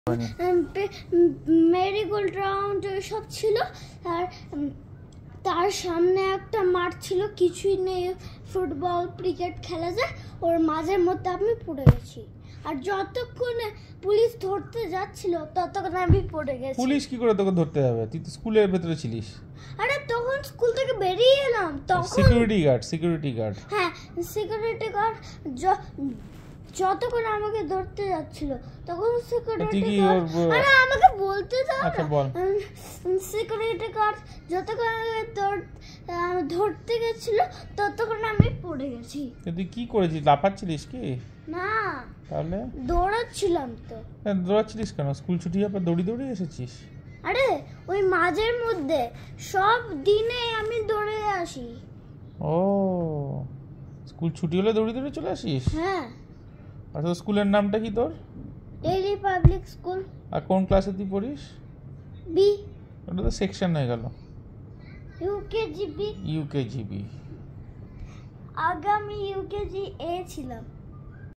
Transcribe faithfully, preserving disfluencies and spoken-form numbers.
Marigold round সব ছিল আর তার সামনে একটা মাঠ ছিল, কিছুই নেই, ফুটবল ক্রিকেট খেলা যায়, ওর মাঝের মধ্যে আমি পড়ে গেছি। আর যতক্ষণে পুলিশ ধরতে যাচ্ছিল ততক্ষণ আমি পড়ে গেছি। পুলিশ কি করে তোকে ধরতে যাবে? তুই তো স্কুলের ভেতরে ছিলিস। আরে তখন স্কুল থেকে বেরিয়ে এলাম, তখন সিকিউরিটি গার্ড সিকিউরিটি গার্ড হ্যাঁ সিকিউরিটি গার্ড যতক্ষণ আমাকে ধরতে যাচ্ছিল তখন সিকিউরিটি গার্ড আরে আমাকে বলতে দাও। আচ্ছা বল। সিকিউরিটি গার্ড যতক্ষণ ধরতে গেছিল ততক্ষণ আমি পড়ে গেছি। তুই কি করেছিস? লাফাচ্ছিলিস কি? না, তাহলে দৌড়াচ্ছিলাম। তো দৌড়াচ্ছিলিস কেন? স্কুল ছুটি হওয়ার পর দৌড়ি দৌড়ি এসেছিস? আরে ওই মাঝের মধ্যে সব দিনে আমি দৌড়ে আসি। ও, স্কুল ছুটি হলে দৌড়ি দৌড়ি চলে আসিস? হ্যাঁ। আচ্ছা, স্কুলের নামটা কি তোর? Daily public school. আর কোন ক্লাসে তুই পড়িস? বি। ওটা তো সেকশন হয়ে গেল। UKG B. UKG B. আগে আমি ইউকেজি এ ছিলাম।